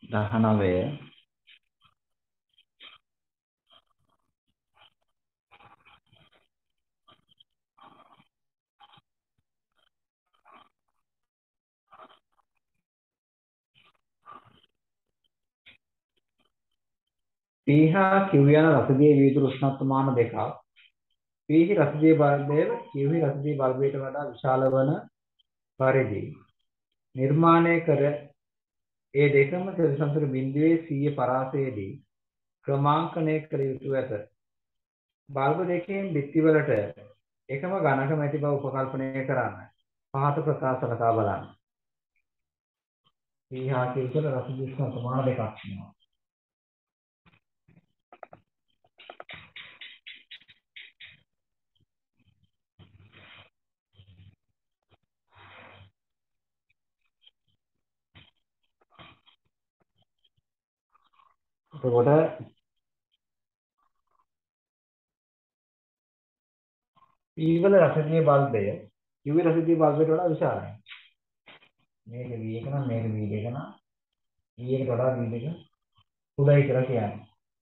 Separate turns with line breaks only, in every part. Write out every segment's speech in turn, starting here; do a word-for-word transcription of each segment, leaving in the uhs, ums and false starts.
දහනවය P හා Q යන රසදිය විදුරු උෂ්ණත්වමාන දෙකක් P හි රසදිය බල්බය Q හි රසදිය බල්බයට වඩා විශාල වන පරිදි නිර්මාණය කර ඒ දෙකම සෙල්සන්තර බිඳුවේ සීය පරාසයේදී ක්‍රමාංකනය කළ යුතු ඇත. බල්බ දෙකෙන් බිත්තිවලට එකම ඝනකම ඇති බව උපකල්පනය කරන්න. පහත ප්‍රකාශ ලකා බලන්න. P හා Q වල රසදිය උෂ්ණත්වමාන දෙකක් වෙනවා. එතකොට P වල රසදිය බල්බය Q රසදිය බල්බයට වඩා විශාලයි. මේක V එක නම් මේක V දෙක නම් V එකට වඩා V දෙක උඩයි කියලා කියන්නේ.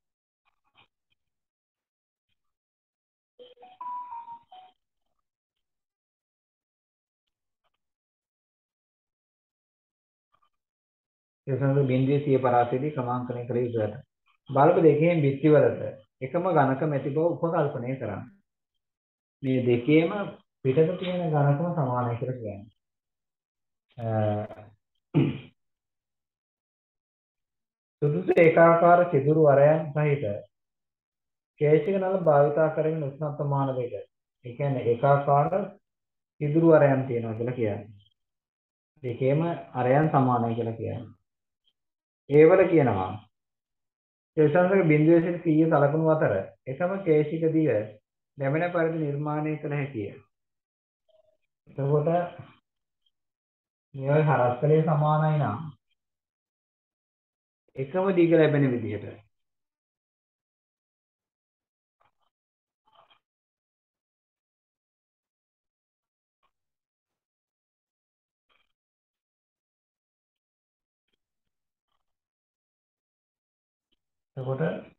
ඒ සඳහන් බිඳුවේ සිය පරාසයේදී ක්‍රමාංකනය කළ යුතු ඇත. බල්බ දෙකේම බිත්තිවලට එකම ඝනකම ඇති බව උපකල්පනය කරන්න. මේ දෙකේම පිටත තියෙන ඝනකම සමානයි කියලා කියන්නේ. සුදුසු ඒකාකාර සිදුරු වරයන් සහිත කේශික නල භාවිතා කරගෙන උෂ්ණත්වමාන දෙක. ඒ කියන්නේ ඒකාකාර සිදුරු වරයන් තියෙනවා කියලා කියන්නේ. දෙකේම අරයන් සමානයි කියලා කියන්නේ. ඒවල කියනවා සෙල්සියස් බිඳුවේ සිට සීය සලකුණු අතර එකම කේශික දිය ලැබෙන පරිදි නිර්මාණය කළ හැකිය. එතකොට මේ හරස්කලයේ සමානයි නම් එකම දිග ලැබෙන විදිහට එතකොට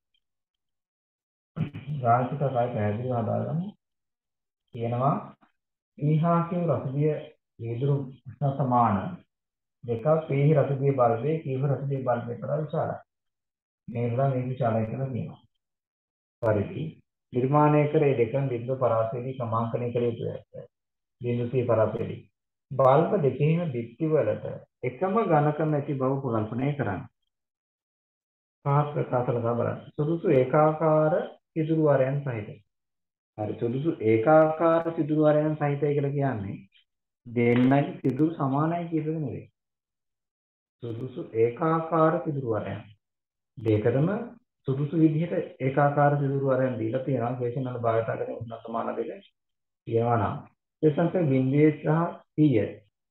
ගාල්සික කය පැහැදිලිව හදාගන්න කියනවා ඊහා කියු රසදිය වීදුරු උෂ්ණ සමාන දෙකක් පීහි රසදිය බල්බේ කීහ රසදිය බල්බේ වඩා විශාලයි. මේකලා මේ විශාලයි කියලා කියනවා. පරිදි නිර්මාණය කර ඒ දෙකම බිඳු පරාසයේදී ක්‍රමාංකනය කළ යුතුය. බිඳු සී පරාසයේදී බල්බ දෙකේම බිත්ති වලට එකම ඝනකම ඇති බව කල්පනා කරන්න. පහත් ප්‍රකාශ ලබා බලන්න. සුදුසු ඒකාකාර සිදුරු වරයන් සහිත. හරි සුදුසු ඒකාකාර සිදුරු වරයන් සහිතයි කියලා කියන්නේ දෙන්නගේ සිදුරු සමානයි කියන එක නෙවෙයි. සුදුසු ඒකාකාර සිදුරු වරයන්. දෙකටම සුදුසු විදිහට ඒකාකාර සිදුරු වරයන් දීලා තියෙනවා. ක්වේෂන් වල භාවිත කරගෙන උන්නත සමාන දෙක කියනවා නම් ඒ සංකේත බිඳුවේ සහ සීය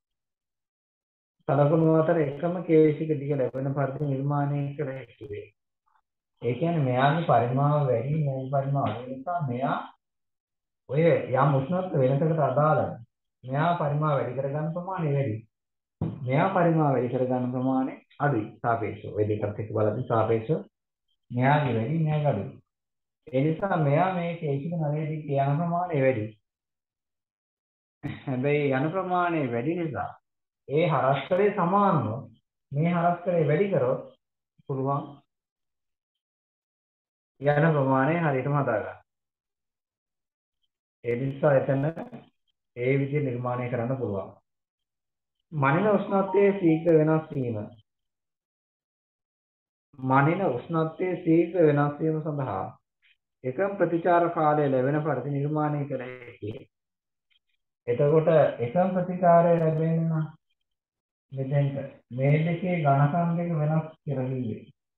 සලකුණු අතර එකම කේශික දිග ලැබෙන පරිදි නිර්මාණය කළ හැකි වේ. ඒ කියන්නේ මෙයාගේ පරිමාව වැඩි මෙයාගේ පරිමාව අඩු නිසා මෙයා ඔය යම් උෂ්ණත්ව වෙනසකට අදාළව මෙයා පරිමාව වැඩි කරගන්න ප්‍රමාණය වැඩි. මෙයා පරිමාව වැඩි කරගන්න ප්‍රමාණය අඩුයි සාපේක්ෂව. ඔය දෙකත් එක්ක බලද්දී සාපේක්ෂව මෙයාගේ වැඩි මෙයාගේ අඩුයි. ඒ නිසා මෙයා මේ කේශික නලයේදී යන ප්‍රමාණය වැඩි. හැබැයි යන ප්‍රමාණය වැඩි නිසා ඒ හරස්කලේ සමානව මේ හරස්කලේ වැඩි කරොත් පුළුවන් යන ප්‍රමාණය හරියටම හදාගන්න. ඒ නිසා එතන ඒ විදිහ නිර්මාණය කරන්න පුළුවන්. මනින උෂ්ණත්වයේ ශීඝ්‍ර වෙනස් වීම. මනින උෂ්ණත්වයේ ශීඝ්‍ර වෙනස් වීම සඳහා එකම ප්‍රතිචාර කාලය ලැබෙන පරිදි නිර්මාණය කළ හැකියි. එතකොට එකම ප්‍රතිචාරය ලැබෙන්න මෙතෙන්ට මේ දෙකේ ඝනකම් දෙක වෙනස් කරගන්නේ.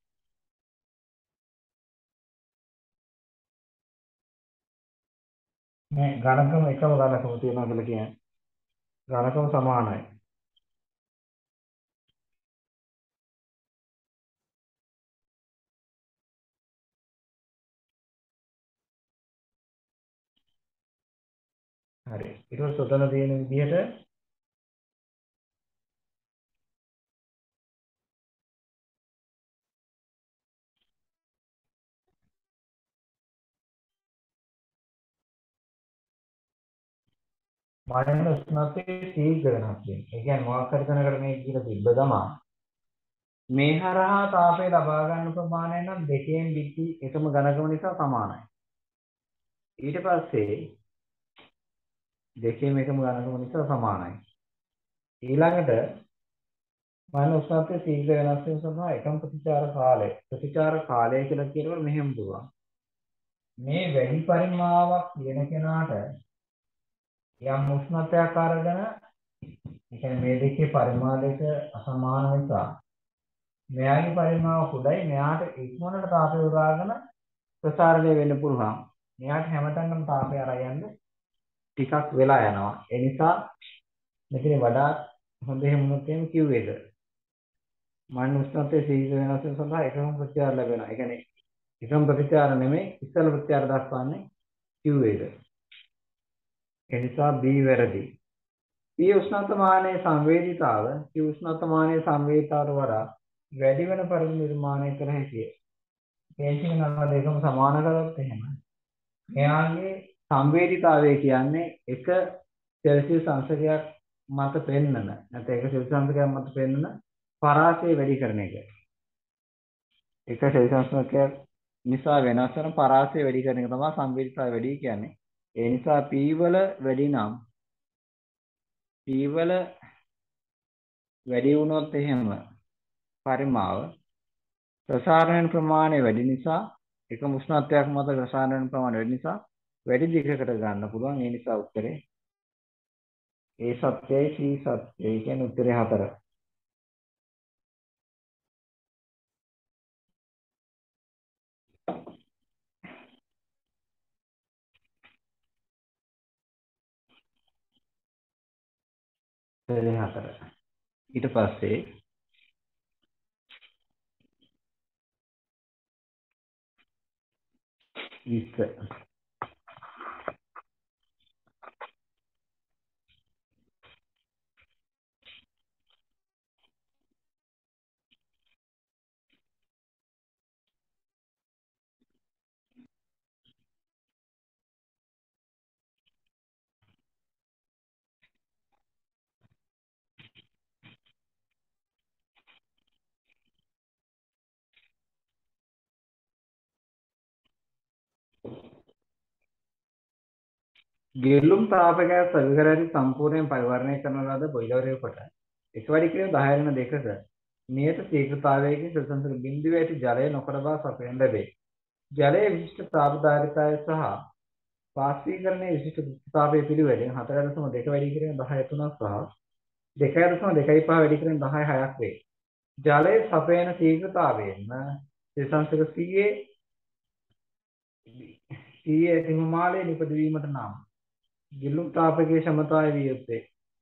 මේ ඝනකම එකම ඝනකම තියෙනවා කියලා කියන්නේ. ඝනකම සමානයි. හරි. ඊට පස්සේ උතන තියෙන විදිහට මානව උෂ්ණත්වයේ ශීඝ්‍ර වෙනස් වීම. ඒ කියන්නේ මොකක් හරි කෙනෙකුට මේ කියලා තිබ්බ ගමන් මේ හරහා තාපය ලබා ගන්න ප්‍රමාණය නම් දෙකෙන් බිත්ති එකම ඝනකම නිසා සමානයි. ඊට පස්සේ දෙකේම එකම ඝනකම නිසා සමානයි. ඊළඟට මානව උෂ්ණත්වයේ ශීඝ්‍ර වෙනස් වීම සඳහා එකම ප්‍රතිචාර කාලය. ප්‍රතිචාර කාලය කියලා කියනකොට මෙහෙම පුළුවන්. මේ වැඩි පරිමාවක් කියන කෙනාට යම් උෂ්ණත්වයක් අරගෙන ඒ කියන්නේ මේ දෙකේ පරිමාණ දෙක අසමාන නිසා මෙයාගේ පරිමාව කුඩයි මෙයාට ඉක්මනට තාපය උරාගෙන ප්‍රසාරණය වෙන්න පුළුවන්. මෙයාට හැමතැනම තාපය අරගෙන ටිකක් වෙලා යනවා. ඒ නිසා මෙතන වඩා හොඳ හැමුණුත් එම් කිව්වේද මාන උෂ්ණත්වයේ ශීඝ්‍ර වෙනස් වීම සඳහා එකම ප්‍රතිචාර ලැබෙනවා. ඒ කියන්නේ එකම ප්‍රතිචාර නෙමෙයි ඉස්සල ප්‍රතිචාර දක්වන්නේ කිව්වේද. ඒ නිසා B වැරදි. P උෂ්ණත්වමානයේ සංවේදීතාව Q උෂ්ණත්වමානයේ සංවේදීතාවට වඩා වැඩි වෙන පරිදි නිර්මාණය කර හැකිය. මේකෙන් නම් දෙකම සමාන කරොත් එහෙම. මෙයාගේ සංවේදීතාවය කියන්නේ එක සෙල්සියස් අංශකයක් මත පෙන්නන නැත්නම් එක සෙල්සියස් අංශකයක් මත පෙන්නන පරාසය වැඩි කරන එක. එක සෙල්සියස් අංශකයක් නිසා වෙනස් වෙන පරාසය වැඩි කරන එක තමයි සංවේදීතාවය වැඩි කියන්නේ. ඒ නිසා P වල වැඩි නම් P වල වැඩි වුණොත් එහෙම පරිමාව ප්‍රසාරණ ප්‍රමාණය වැඩි නිසා එකම උෂ්ණත්වයක් මත ප්‍රසාරණ ප්‍රමාණය වැඩි නිසා වැඩි දිගකට ගන්න පුළුවන්. ඒ නිසා උත්තරේ A සත්‍යයි C සත්‍යයි කියන්නේ උත්තරේ හතර. උත්තරේ හතර. ඊට පස්සේ විස්තර ගෙල්ලුම් තාපකයක් සවිකරදී සම්පූර්ණයෙන් පරිවර්ණය කරන ලද බොයිලරයකට එක වැඩි කිරීම දහය වෙන දෙකක නියත ශීඝ්‍රතාවයකින් සෙල්සියස් බිඳුවේ ඇති ජලය නොකඩ බව සපයන ලැබේ. ජලයේ විශිෂ්ට තාපදායකතාවය සහ පාස්වීකරණයේ විශිෂ්ට තාපයේ පිළිවෙලින් හතර දශම දෙක වැඩි කිරීම දහය තුනක් සහ දෙක දශම දෙකයි පහ වැඩි කිරීම දහය හයක් වේ. ජලයේ සපයන ශීඝ්‍රතාවයෙන්ම සෙල්සියස් සියයේ සියයේ ඇති හිමාලයේ නිපදවීමට නම් ගෙල්ලුම් තාපකයේ ක්ෂමතාවය විය යුත්තේ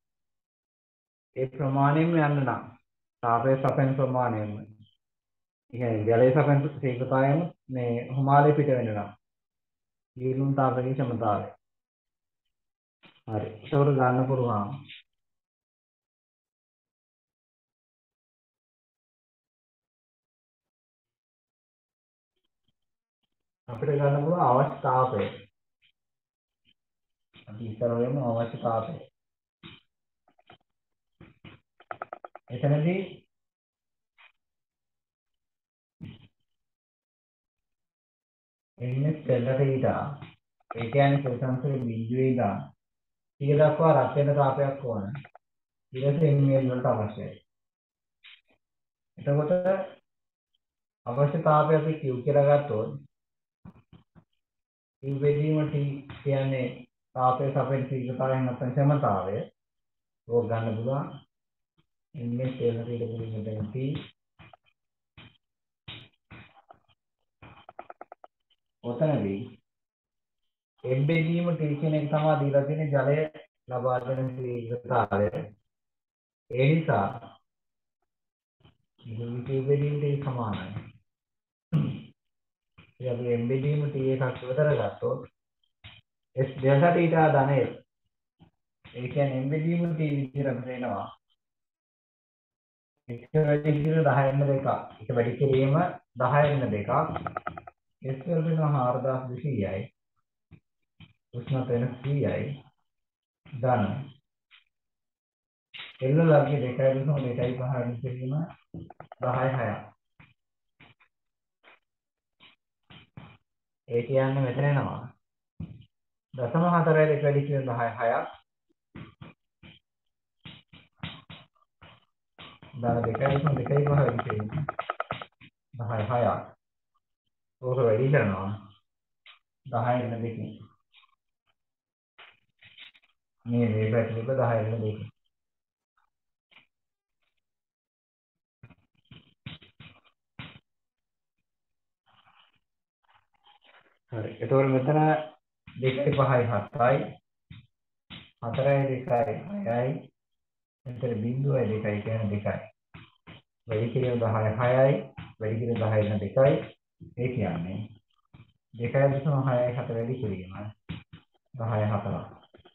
ඒ ප්‍රමාණයෙන්ම යන්න නම් තාපයේ සපයන ප්‍රමාණයෙන්ම ඉතින් ජලයේ සපයන ශීඝ්‍රතාවයම මේ හිමාලයේ පිට වෙන්න නම් ගෙල්ලුම් තාපකයේ ක්ෂමතාවය හරි ඒක ගන්න පුළුවන්. අපිට ගන්න පුළුවන් අවශ්‍ය තාපය. අපි ඉස්සරහම අවශ්‍ය තාපය. එතනදී එන්නේ දෙල්ලට ඊටා ඒ කියන්නේ සෙල්සියස් බිඳුවේ ඉඳන් සිය දක්වා රත් වෙන තාපයක් ඕන. ඊට පස්සේ එන්නේ වලට අවශ්‍යයි. එතකොට අවශ්‍ය තාපය අපි Q කියලා ගත්තොත් Q බෙදීම T කියන්නේ තාපයේ සපයන ශීඝ්‍රතාවයෙන් නැත්නම් ක්ෂමතාවය. ඕක ගන්න පුළුවන්. එන්නේ දෙල්ලට ඊට පුළුවන් T ඔතනදී එම්බෙදීම T කියන එක තමයි දීලා තියෙන ජලය ලබා දෙන ශීඝ්‍රතාවය. ඒ නිසා ඉදිරි එම්බෙදීමට සමානයි. ඒ අපි එම්බෙදීම T එකක් විතර ගත්තොත් S දෙකට ඊට ධනය. ඒ කියන්නේ එම්බෙදීම T විදිහට වෙනවා. එක වැඩි කිරීම දහය වෙන දෙකක්. එක වැඩි කිරීම දහය වෙන දෙකක්. S වල වෙනවා හාරදාස් දෙසීයයි. උෂ්ණත්වය වෙන සීයයි. ධන එල්ල ලග්ගේ දෙකයි දශම දෙකයි පහ වෙනි කිරීම දහය හයක්. ඒ කියන්නේ මෙතන එනවා දශම හතරයි දෙක වැඩි කිරීම දහය හයක්. ධන දෙකයි දශම දෙකයි පහ වැඩි කිරීම දහය හයක්. ඕක වැඩි කරනවා දහය වෙන දෙකකින්. මේ මේ පැත්තට දහය වෙන දෙකකින්. හරි. එතකොට මෙතන දෙකයි පහයි හතයි. හතරයි දෙකයි හයයි. එතන බිංදුවයි දෙකයි කියන්නේ දෙකයි. වැඩි කිරීම දහය හයයි. වැඩි කිරීම දහය වෙන දෙකයි. ඒ කියන්නේ දෙකයි දශම හයයි හත වැඩි කිරීම දහය හතරක්.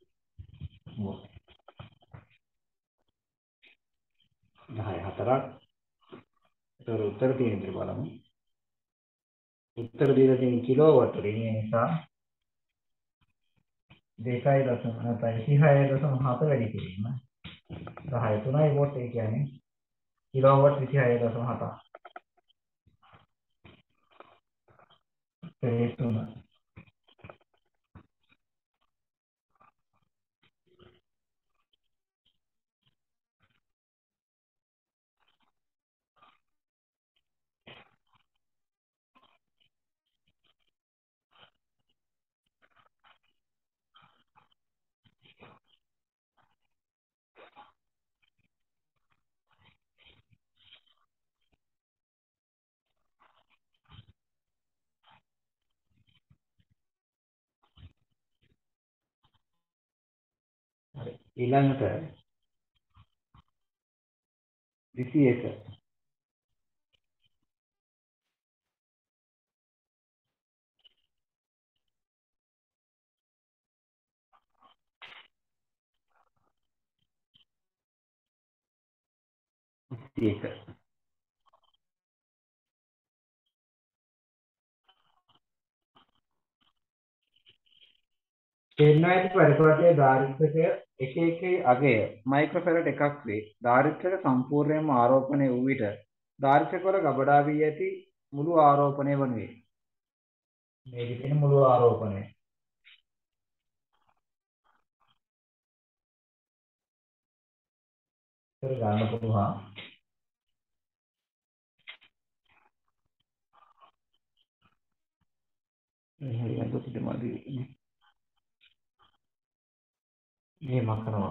දහය හතරක්. ඒතර උත්තර තියෙන විදිහ බලමු. උත්තර දීලා තියෙන කිලෝවොට් වලින් ඒ නිසා දෙකයි දශම නැත්නම් විසිහය දශම හත වැඩි කිරීම දහය තුනයි වොට්. ඒ කියන්නේ කිලෝවොට් විසිහය දශම හත. ඒ තුන හරි. ඊළඟට විසි එක විසි එක පෙන්වා ඇති පරිපාලකයේ ධාරිත්‍රකය එක එකේ අගය මයික්‍රොෆැරඩ් එකක් වේ. ධාරිත්‍රක සම්පූර්ණයෙන්ම ආරෝපණය වූ විට ධාරිත්‍රක වල ගබඩා වී ඇති මුළු ආරෝපණය වනුයේ. මේකේ තියෙන මුළු ආරෝපණය. ඒක ගන්න පුළුවන්. මේ හරියට පිටමදි. මේ මකනවා.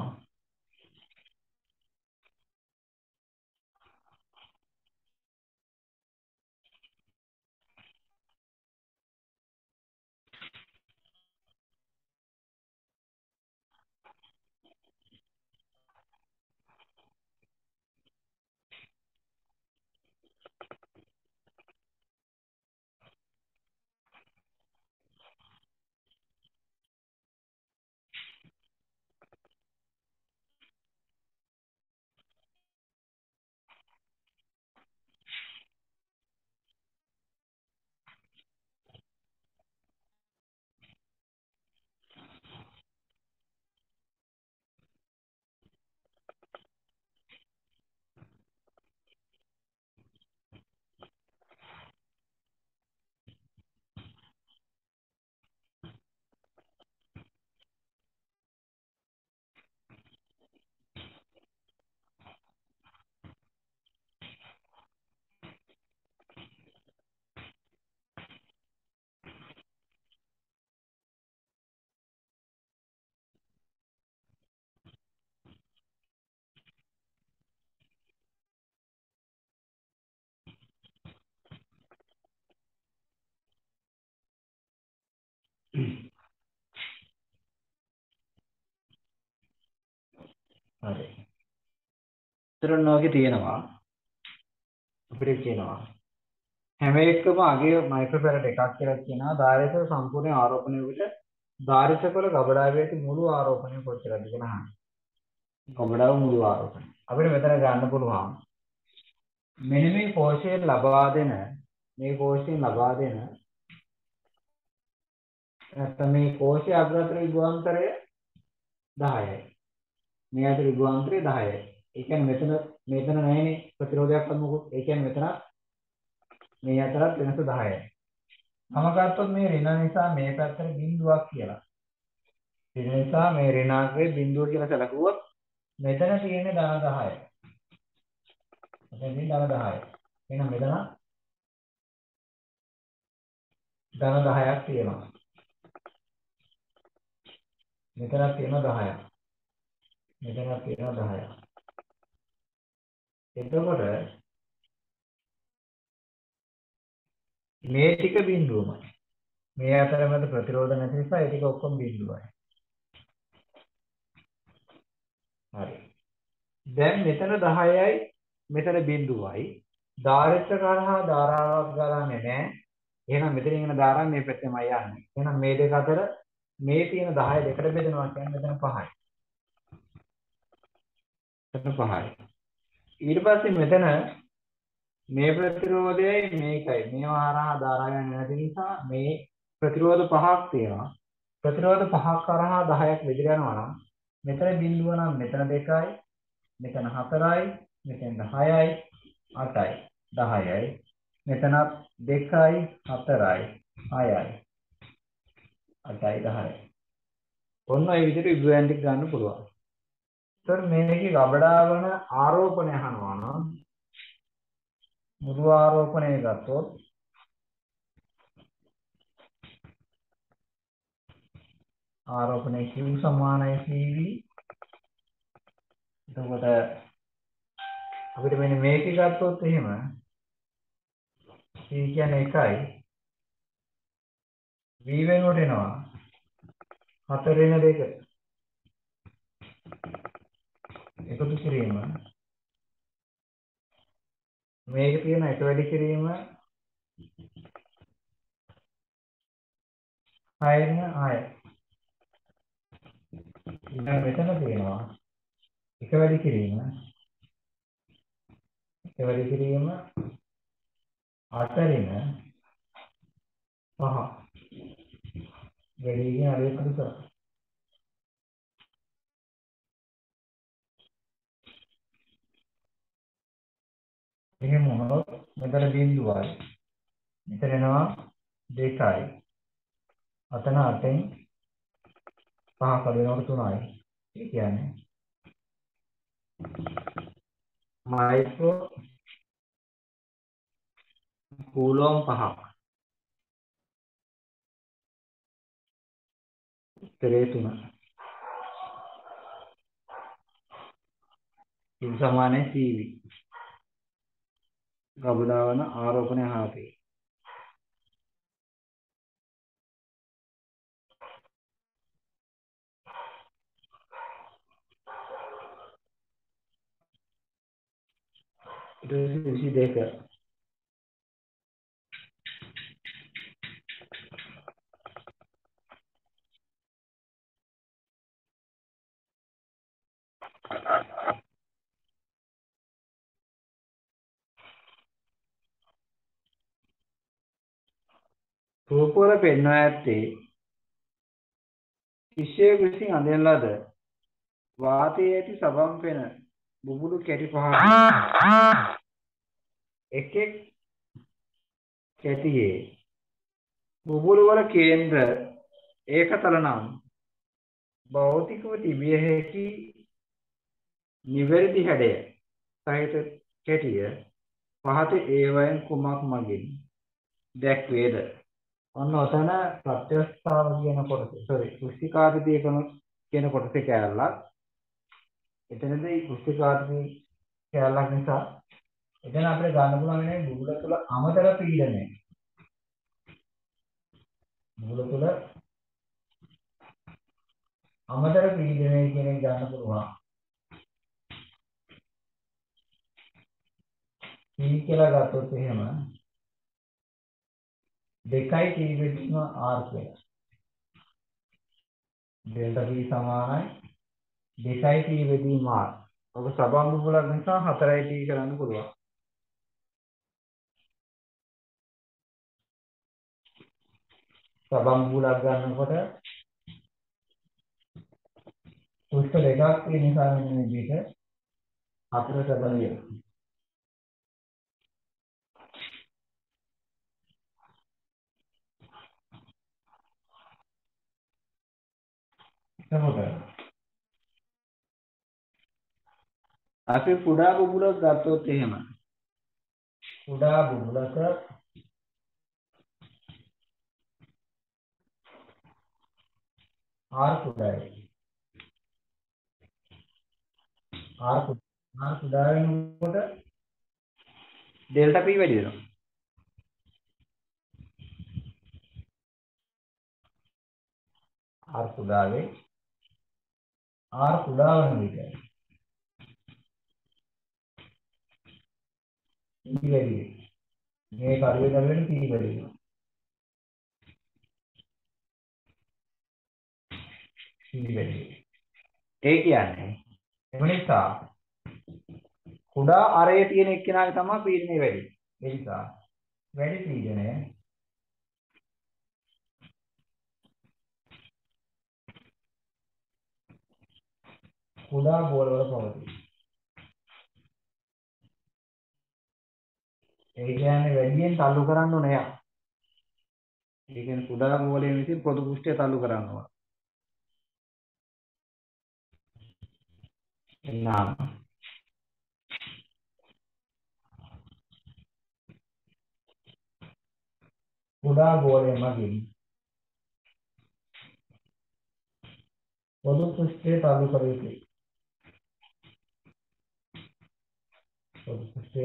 හරි. ත්‍රිනෝගේ තියෙනවා අපිට කියනවා හැම එකම අගය මයික්‍රොෆැරඩ් එකක් කියලා කියනවා. ධාරිත්‍රක සම්පූර්ණ ආරෝපණය වූ විට ධාරිත්‍රක වල ගබඩා වී ඇති මුළු ආරෝපණය කොච්චරද කියලා අහන්න. ගබඩාව මුළු ආරෝපණය. අපිට මෙතන ගන්න පුළුවන්. මෙන්න මේ කෝෂයෙන් ලබා දෙන මේ කෝෂයෙන් ලබා දෙන නැත්නම් මේ කෝෂයේ අග්‍රතර විභවාන්තරය දහයයි. මේ අතර විභවාන්තරය දහයයි. ඒ කියන්නේ මෙතන මෙතන නැහැනේ ප්‍රතිරෝධයක් අමුකුත්. ඒ කියන්නේ මෙතන මේ අතරත් වෙනස දහයයි. මම ගත්තොත් මේ ඍණ නිසා මේ පැත්තට බිඳුවක් කියලා. ඍණ නිසා මේ ඍණාංකයේ බිඳුව කියලා සැලකුවොත් මෙතන තියෙන්නේ ධන දහයයි. මෙතන තියෙන්නේ ධන දහයයි. එහෙනම් මෙතන ධන දහයක් තියෙනවා. මෙතනක් තියෙනවා දහයක්. මෙතනක් තියෙනවා දහයක්. එතකොට මේ ටික බිඳුවමයි. මේ අතරමැද ප්‍රතිරෝධ නැති නිසා ඒ ටික ඔක්කොම බිඳුවයි. හරි. දැන් මෙතන දහයයි මෙතන බිඳුවයි. ධාරිත්‍ර කරහා ධාරාවක් ගලන්නේ නැහැ. එහෙනම් මෙතනින් එන ධාරාව මේ පැත්තෙමයි යන්නේ. එහෙනම් මේ දෙක අතර මේ තියෙන දහය දෙකට බෙදෙනවා කියන්නේ මෙතන පහයි. මෙතන පහයි. ඊට පස්සේ මෙතන මේ ප්‍රතිරෝධයයි මේකයි මේවා හරහා ධාරා යන්නේ නැති නිසා මේ ප්‍රතිරෝධ පහක් තියෙනවා. ප්‍රතිරෝධ පහක් කරහා දහයක් විදිහට යනවා නම් මෙතන බිඳුව නම් මෙතන දෙකයි, මෙතන හතරයි, මෙතන හයයි, අටයි, දහයයි. මෙතනත් දෙකයි, හතරයි, හයයි, අටයි, දහයයි. ඔන්න ඔය විදිහට විභවයන් ටික ගන්න පුළුවන්. ඒතර මේකේ ගබඩා වන ආරෝපණය අහනවා නම් මුළු ආරෝපණය ගත්තොත් ආරෝපණය Q සමානයි C V. එතකොට අපිට මෙන්න මේක ගත්තොත් එහෙම C කියන්නේ එකයි V වෙනුවට එනවා හතරෙන් දෙක එකතු කිරීම මේක තියෙන එක වැඩි කිරීම හයෙන් හය ඊළඟ මෙතන තියෙනවා එක වැඩි කිරීම එක වැඩි කිරීම අතරින් පහ වැඩි කියන අරේ කරලා එහෙම වුණොත් මෙතන බිඳුවයි මෙතන එනවා දෙකයි අතන අටෙන් පහ කඩනකොට තුනයි ඒ කියන්නේ මයික්‍රෝ කූලොම් පහක් උත්තරේ තුන Q සමානයි C V ගබඩා වන ආරෝපණය හාපේ ඊට පස්සේ විසි දෙක රූපවල පෙන්වා ඇත්තේ ශිෂ්‍යයෙකු විසින් අඳින ලද වාතයේ ඇති සබම් පෙන බුබුලු කැටි පහක් එක් එක් කැටියේ බුබුලු වල කේන්ද්‍ර ඒකතල නම් භෞතිකව තිබිය හැකි නිවැරදි හැඩය සහිත කැටිය පහත ඒවයෙන් කුමක් මගින් දැක්වේද? ඔන්න ඔතන ප්‍රත්‍යස්ථාව කියන කොටස. sorry කුස්සිකාදිතය කියන කොටසේ කැලලක්. එතනදී කුස්සිකාදිතය කැලලක් නිසා එතන අපිට ගන්න පුළුවන් වෙන්නේ බුබුල තුළ අමතර පීඩනය. බුබුල තුළ අමතර පීඩනය කියන එක ගන්න පුළුවන්. P කියලා ගත්තොත් එහෙම දෙකයි T වෙදිම R කියලා. ඩෙල්ටා P සමානයි දෙකයි T වෙදිම R. ඔබ සබම් බුබුලක් නිසා හතරයි T කරන්න පුළුවන්. සබම් බුබුලක් ගන්නකොට පෘෂ්ඨ දෙකක් තියෙන නිසා මෙන්න මේ විදිහට හතර කරලා ලියනවා. එතකොට අපි කුඩා බුබුලක් ගත්තොත් එහෙම කුඩා බුබුලක R කුඩායි R කුඩා R කුඩා වෙනකොට ඩෙල්ටා P වැඩි වෙනවා. R කුඩාවේ R කුඩා වෙන විට P වැඩි වෙනවා. මේ කරුවේ දරගෙන P වැඩි වෙනවා. P වැඩි වෙනවා. ඒ කියන්නේ එම නිසා කුඩා අරයේ තියෙන එක්කෙනාගේ තමයි පීඩනය වැඩි. ඒ නිසා වැඩි පීඩනය කුඩා බෝල වල පවතී. ඒ කියන්නේ වැඩියෙන් තල්ලු කරන්න ඕනේ යා. ඒ කියන්නේ කුඩා බෝලයෙන් විසින් පොදු පෘෂ්ඨය තල්ලු කරන්න ඕන. එන්නාම කුඩා බෝලය මගින් පොදු පෘෂ්ඨය තල්ලු කර යුතුයි. පොදු පෘෂ්ඨය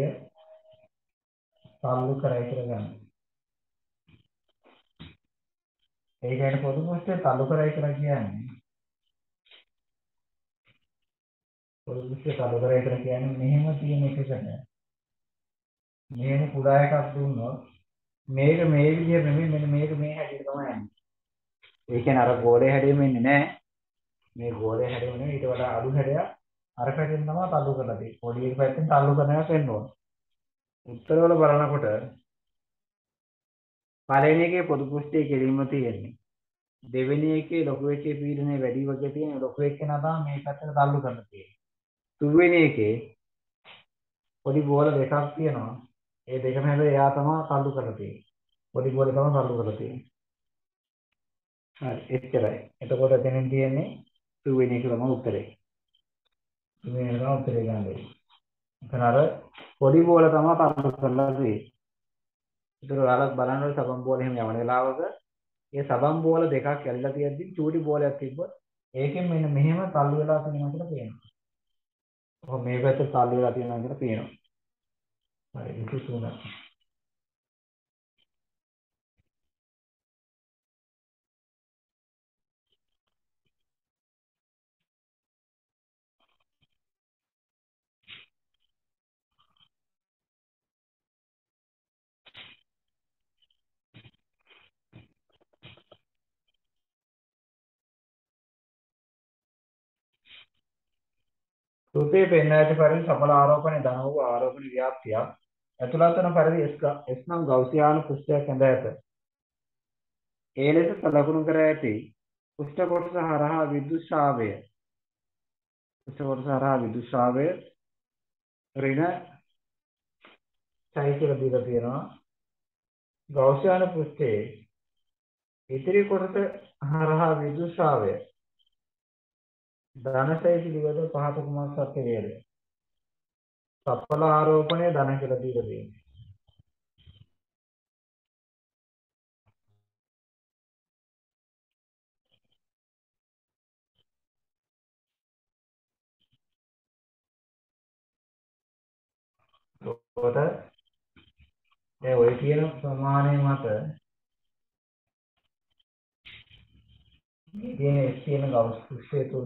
තල්ලු කරයි කියලා ගන්න. ඒ කියන්නේ පොදු පෘෂ්ඨය තල්ලු කරයි කියලා කියන්නේ පොදු පෘෂ්ඨය තල්ලු කරයි කියලා කියන්නේ මෙහෙම තියෙන එකකට මෙහෙම කුඩා එකක් දුන්නොත් මේක මේ විදිහට නෙමෙයි මෙන්න මේක මේ හැටියට තමයි යන්නේ. ඒ කියන්නේ අර ගෝලයේ හැඩෙම ඉන්නේ නැහැ. මේ ගෝලයේ හැඩෙම නෙමෙයි ඊට වඩා අඩු හැඩයක් අර පැත්තෙන් තමයි තල්ලු කරලා තියෙන්නේ. පොඩි එක පැත්තෙන් තල්ලු කරනවා වෙන්න ඕන. උත්තරවල බලනකොට පළවෙනි එකේ පොදු පෘෂ්ඨයේ කෙලින්ම තියෙන්නේ. දෙවෙනි එකේ ලොකු එකේ පීඩනය වැඩි වගේ තියෙන ලොකු එකේ නදා මේ පැත්තට තල්ලු කරලා තියෙන්නේ. තුන්වෙනි එකේ පොඩි බෝල දෙකක් තියෙනවා. ඒ දෙකම හැබැයි එයා තමයි තල්ලු කරලා තියෙන්නේ. පොඩි බෝලේ තමයි තල්ලු කරලා තියෙන්නේ. හරි එච්චරයි. එතකොට එතනින් තියෙන්නේ තුන්වෙනි එක තමයි උත්තරේ. තුන්වෙනි එක තමයි උත්තරේ ගන්නේ. එතන අර පොඩි බෝල තමයි තල්ලු කරලා තියෙන්නේ. ඒතර ඔයාලත් බලන්න ඕනේ සබන් බෝල එහෙම යවන වෙලාවක ඒ සබන් බෝල දෙකක් ඇල්ලලා තියෙද්දි චූටි බෝලයක් තිබ්බොත් ඒකෙන් මෙන්න මෙහෙම තල්ලු වෙලා තියෙනවා කියලා පේනවා. ඔහොම මේ පැත්තට තල්ලු වෙලා තියෙනවා කියලා පේනවා. හරි ඒක තුනක්. සූත්‍රයේ පෙන්වා ඇති පරිදි සඵල ආරෝපණය ධන වූ ආරෝපණ ව්‍යාප්තිය ඇතුළත් වන පරිදි S S නම් ගෞසියානු පෘෂ්ඨයක් ඇඳ ඇත. ඒ ලෙස සලකුණු කර ඇති පෘෂ්ඨ කොටස හරහා විද්‍යුත් ශ්‍රාවය පෘෂ්ඨ කොටස හරහා විද්‍යුත් ශ්‍රාවය ඍණ ඡයි කියලා දීලා තියෙනවා. ගෞසියානු පෘෂ්ඨයේ ඉතිරි කොටස හරහා විද්‍යුත් ශ්‍රාවය ධනසය පිළිවෙත පහත කුමක් සත්‍ය වේද? සඵල ආරෝපණය ධන කියලා දීලා තියෙනවා. එතකොට දැන් ඔය කියන ප්‍රමාණය මත මේ තියෙන S කියන ගෞස් පෘෂ්ඨය තුළ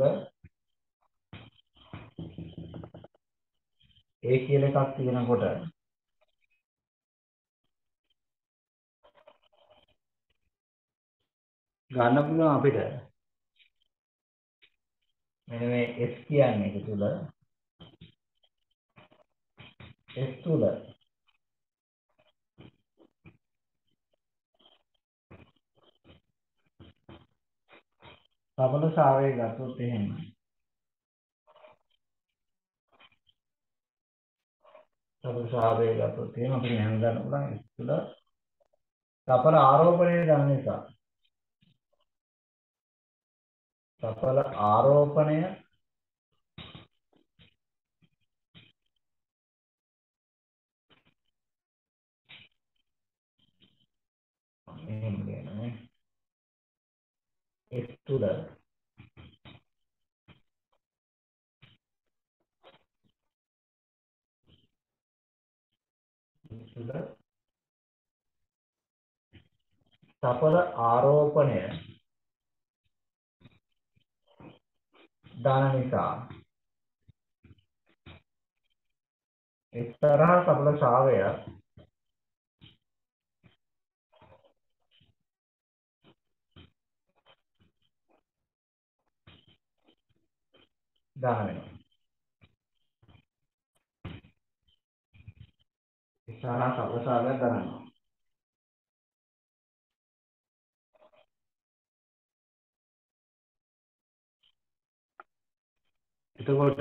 A කියලා එකක් තියෙනකොට ගන්න පුළුවන් අපිට මෙන්න මේ S කියන්නේ එක තුළ S තුළ සඵල ශ්‍රාවය ගත්තොත් එහෙම සපුරුෂාවේ ගත්තොත් එහෙම අපිට හැම ගන්න පුළුවන් ඒ තුළ සඵල ආරෝපණය ගන්න නිසා සඵල ආරෝපණය එහෙම කියනවා ඒ තුළ තුළ සඵල ආරෝපණය දාන නිසා එක්තරා සඵල ශාවය දාන වෙනවා. එක්තරා සඵල ශාවයක් දානවා. එතකොට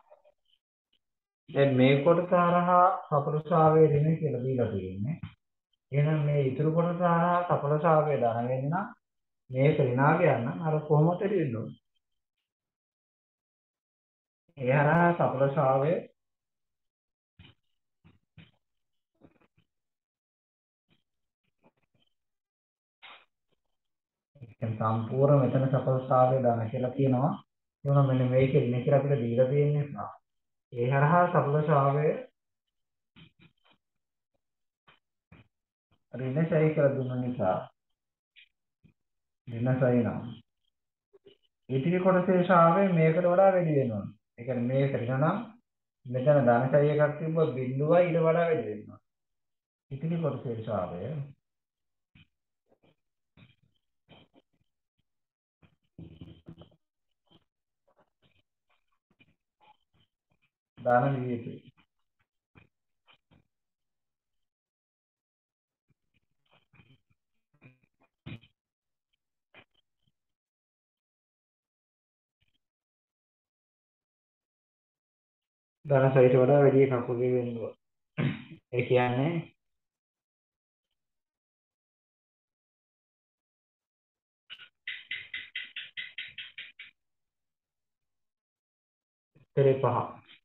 දැන් මේ කොටස හරහා සපලසාවේ දෙන කියලා දීලා තියෙන්නේ. එහෙනම් මේ ඉතුරු කොටස හරහා සපලසාවේ දාන වෙන්න නම් මේක විනාගයන් නම් අර කොහොමද දෙන්න ඕනේ? ඒ හරහා සපලසාවේ දැන් සම්පූර්ණ මෙතන සපලසාවේ දාන කියලා කියනවා. එහෙනම් මෙන්න මේකේ ඉන්නේ කියලා අපිට දීලා තියෙන්නේ නා. ඒ හරහා සපලසාවේ රිනසයි කියලා දුන්න නිසා රිනසයි නම් ඉතිරි කොටසේ ශාවය මේකට වඩා වැඩි වෙනවා. ඒ කියන්නේ මේක රිනනම් මෙතන ධනසයි එකක් තිබ්බොත් බිඳුවයි ඊට වඩා වැඩි වෙනවා. ඉතිරි කොටසේ ශාවය දාන විදියට ධනසයිට වඩා වැඩි කකුලේ වෙනවා. ඒ කියන්නේ ඉතරේ පහ.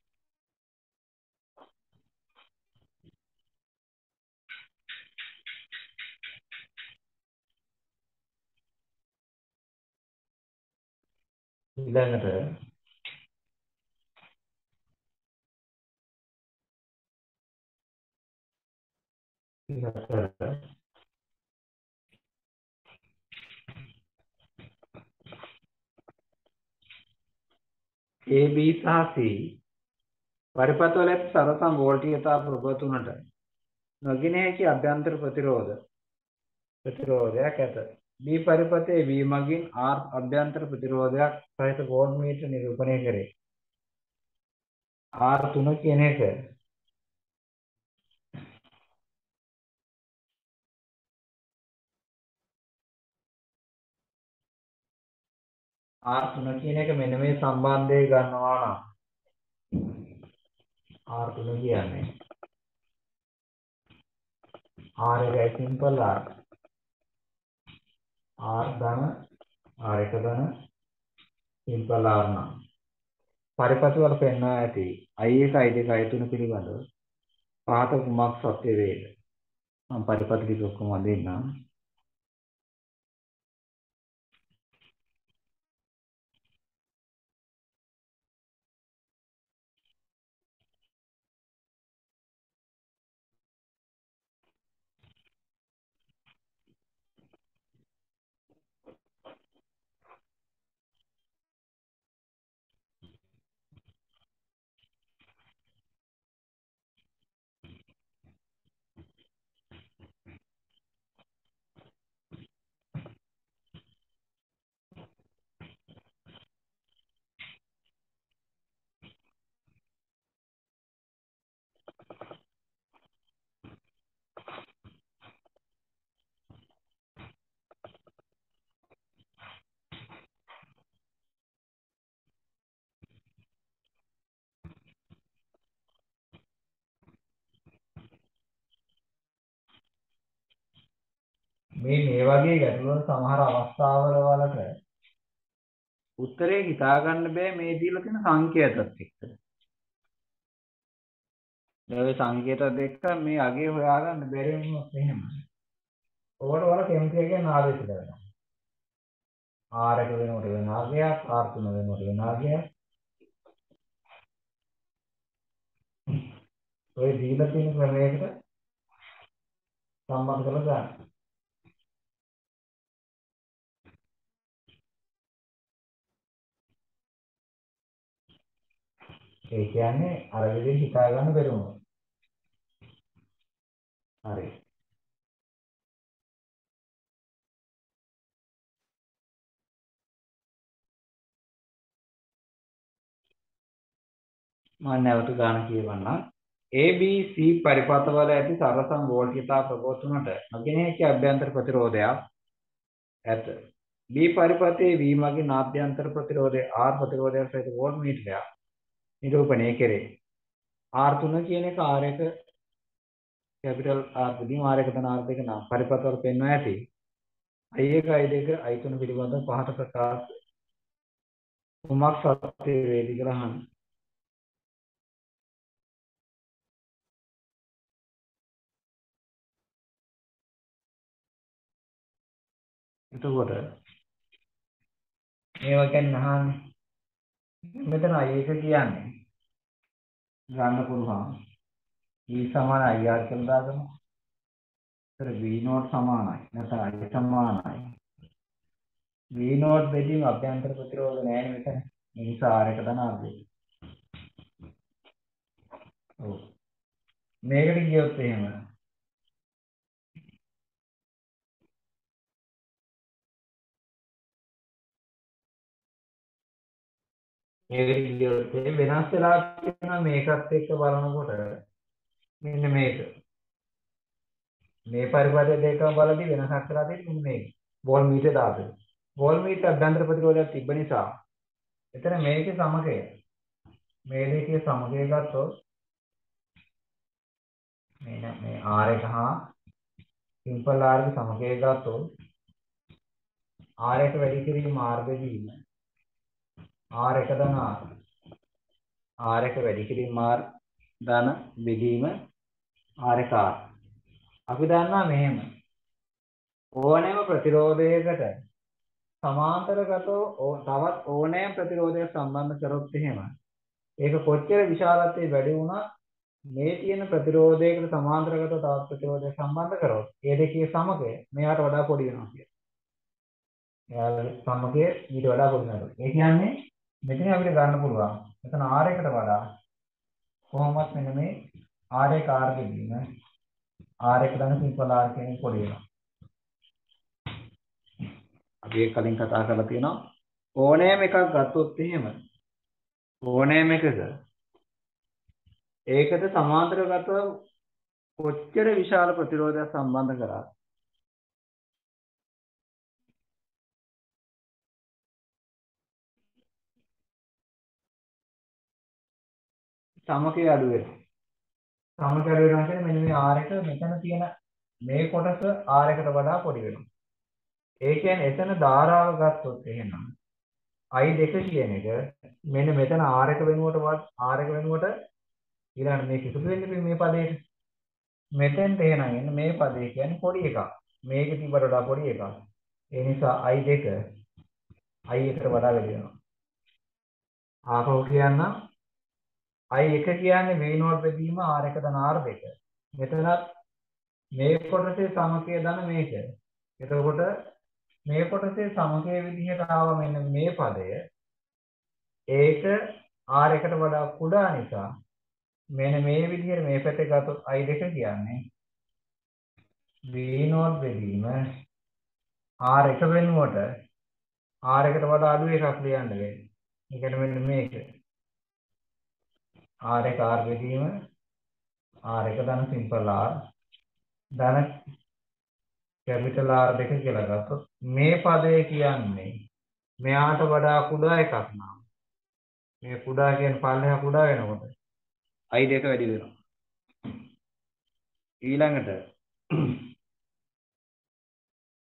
ඊළඟට ඊළඟට A B සහ C පරිපථවල ඇති සරසම් වෝල්ටීයතා ප්‍රබතුනට නොගෙන හැකි අභ්‍යන්තර ප්‍රතිරෝධ ප්‍රතිරෝධයක් ඇත. B පරිපථයේ V මගින් R අභ්‍යන්තර ප්‍රතිරෝධයක් සහිත වෝල්ට්මීටර නිරූපණය කරේ. R තුන කියන එක R තුන කියන එක මෙන්න මේ සම්බන්ධය ගන්නවා නම් R තුන කියන්නේ R එකයි සිම්පල් R R ධන R එක ධන සිම්පල් R නම් පරිපථ වල පෙන්වා ඇති I එක I දෙක I තුන පිළිබඳව පහත කුමක් සත්‍ය වේද? මම පරිපථ ටික ඔක්කොම දෙන්නම්. මේ මේ වගේ ගැටලු වල සමහර අවස්ථාවල වලට උත්තරේ හිතා ගන්න බෑ මේ දීලා තියෙන සංකේතත් එක්ක. ඒ සංකේත දෙක මේ අගේ හොයාගන්න බැරි වුණොත් එහෙම. ඕකට වල කෙමිකල් එකේ ආදේශ කරනවා. R එක වෙනකොට වෙන ආගයක්, R තුන වෙනකොට වෙන ආගයක්. ඔය දීලා තියෙන ක්‍රමයකට සම්බන්ධ කරලා ගන්න. ඒ කියන්නේ අර විදිහට හිතා ගන්න බැරි වුණා. හරි. මම නැවත ගන්න කියවන්නම්. A B C පරිපථවල ඇති සරසම් වෝල්ටීයතා ප්‍රබෝධ තුනට නොගෙන හැකි අභ්‍යන්තර ප්‍රතිරෝධයක් ඇත. B පරිපථයේ V මගින් ආභ්‍යන්තර ප්‍රතිරෝධය R ප්‍රතිරෝධයක් සහිත වෝල්ට් මීටරයක් නිරූපණය කෙරේ. R තුන කියන එක R එක කැපිටල් R දෙකකින් R එක තන R දෙක නම් පරිපථවල පෙන්වා ඇති. I එක I දෙක I තුන පිළිබඳව පහත ප්‍රකාශ කුමක් සත්‍ය වේදි කියලා අහන්න. එතකොට මේවා ගැන අහන්නේ. මෙතන I එක කියන්නේ ගන්න පුළුවන් E සමාන I R කියලා දාගමු. ඒතර V නෝට් සමානයි. නැත්නම් I සමානයි. V නෝට් බෙදීම අභ්‍යන්තර ප්‍රතිරෝධ නැහැ මෙතන. ඒ නිසා R එක දන R දෙක. ඔව්. මේකට ගියොත් එහෙම මේකට ගියොත් වෙනස් වෙලා තියෙනවා මේකත් එක්ක බලනකොට මෙන්න මේක. මේ පරිපථය දෙකම බලද්දී වෙනසක් වෙලා තියෙන්නේ මෙන්න මේක. වෝල් මීටර දාපේ. වෝල් මීටර අභ්‍යන්තර ප්‍රතිරෝධයක් තිබ්බ නිසා එතන මේකේ සමගය මේ දෙකේ සමගය ගත්තොත් මේ මේ R එක හා සිම්පල් R ගේ සමගය ගත්තොත් R එක වැඩි කිරීම R බෙදීම R එක ධන R R එක වැඩි කිරීම R ධන බෙදීම R එක R. අපි දන්නවා මෙහෙම ඕනෑම ප්‍රතිරෝධයකට සමාන්තරගතව තවත් ඕනෑම ප්‍රතිරෝධයක් සම්බන්ධ කරොත් එහෙම ඒක කොච්චර විශාලත්වයේ වැඩි වුණත් මේ තියෙන ප්‍රතිරෝධයකට සමාන්තරගතව තවත් ප්‍රතිරෝධයක් සම්බන්ධ කරොත් ඒ දෙකේ සමගය මෙයාට වඩා පොඩි වෙනවා කියන්නේ. එයාගේ සමගය ඊට වඩා පොඩි වෙනවා. ඒ කියන්නේ මෙතන අපිට ගන්න පුළුවන්. මෙතන R එකට වඩා කොහොමවත් මෙන්න මේ R එක R දෙකීම R එක දන සිම්පල් R කියන්නේ පොඩි වෙනවා. අපි ඒක කලින් කතා කරලා තියෙනවා. ඕනෑම එකක් ගත්තොත් එහෙම ඕනෑම එකක ඒකට සමාන්තරගතව කොච්චර විශාල ප්‍රතිරෝධයක් සම්බන්ධ කරා සමකේ අඩු වෙනවා. සමකේ අඩු වෙනවා කියන්නේ මෙන්න මේ R එක මෙතන තියෙන මේ කොටස R එකට වඩා පොඩි වෙනවා. ඒ කියන්නේ එතන ධාරාව ගත්තොත් එහෙනම් I දෙක කියන එක මෙන්න මෙතන R එක වෙනුවට R එක වෙනුවට ඊළඟට මේක එකතු වෙන්නේ මේ පදේට. මෙතෙන්ට එහෙනම් එන්න මේ පදේ කියන්නේ පොඩි එකක්. මේක තිබ්බට වඩා පොඩි එකක්. ඒ නිසා I දෙක I එකට වඩා වැඩි වෙනවා. ආපහු කියන්න I එක කියන්නේ V නෝට් බෙදීම R එක ධන R දෙක. මෙතනත් මේ කොටසේ සමකය ධන මේක. එතකොට මේ කොටසේ සමකය විදිහට ආව මෙන්න මේ පදය ඒක R එකට වඩා කුඩා නිසා මෙන්න මේ විදිහට මේ පැත්තේ ගත්තොත් I දෙක කියන්නේ V නෝට් බෙදීම R එක වෙනුවට R එකට වඩා අඩු එකක් ලියන්න වෙන්නේ. ඒ කියන්නේ මෙන්න මේක. R එක R බෙදීම R එක ධන සිම්පල් R ධන කැපිටල් R දෙක කියලා ගත්තොත් මේ පදය කියන්නේ මෙයාට වඩා කුඩා එකක් නා. මේ කුඩා කියන්නේ පල්ලෙහා කුඩා වෙනකොට I දෙක වැඩි වෙනවා. ඊළඟට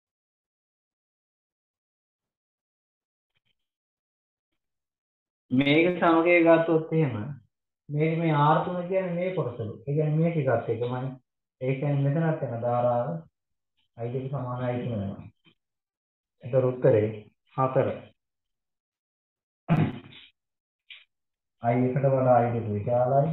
මේක සමගය ගත්තොත් එහෙම මේක මේ ආර් තුන කියන්නේ මේ කොටසලු. ඒ කියන්නේ මේක ගත්ත එකමයි. ඒ කියන්නේ මෙතනත් යන ධාරාව I දෙක සමානයි කියනවා. ඒතර උත්තරේ හතර. I එකට වඩා I දෙක විශාලයි.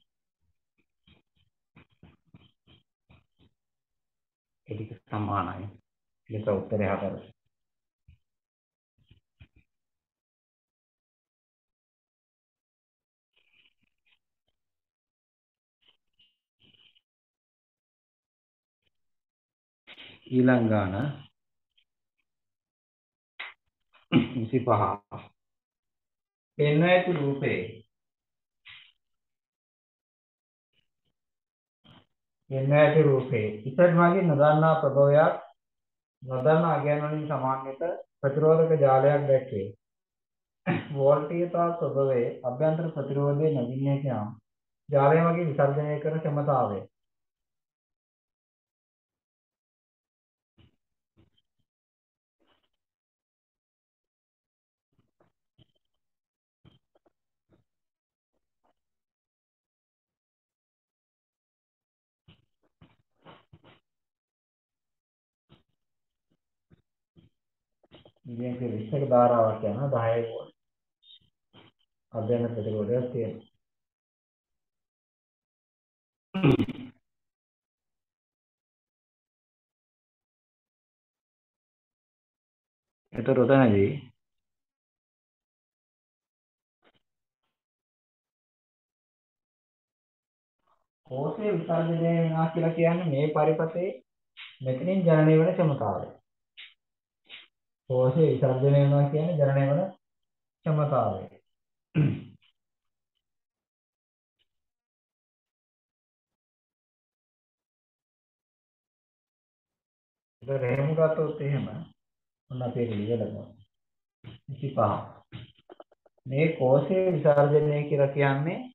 ඒක සමානයි. ඒක උත්තරේ හතර. ඊළඟ ගාන විසිපහ. පෙන්වා ඇති රූපේ පෙන්වා ඇති රූපේ ඉස්සර මාගේ නොදන්නා ප්‍රභවයක් නොදන්නා අගයන් වලින් සමාන්විත ප්‍රතිරෝධක ජාලයක් දැක්වේ. වෝල්ටීයතා ප්‍රභවයේ අභ්‍යන්තර ප්‍රතිරෝධයේ නැගින්නේ කියම් ජාලය මගින් විසර්ජනය කරන ක්ෂමතාවය. ඉතින් ඒක විස්තර ධාරාවක් යනවා දහය වෝල්ට් අභ්‍යන්තර ප්‍රතිරෝධයක් තියෙනවා. ඒතර උතනදී කෝෂයේ විසර්ජනය වෙනවා කියලා කියන්නේ මේ පරිපතේ මෙතනින් ජනනය වෙන ක්ෂමතාවය. කෝෂයේ විසර්ජනය වෙනවා කියන්නේ ජනනය වෙන ක්ෂමතාවය. ඒක එහෙම ගත්තොත් එහෙම ඔන්න අපි ඒක ලියලා විසිපහ. මේ කෝෂයේ විසර්ජනය කියලා කියන්නේ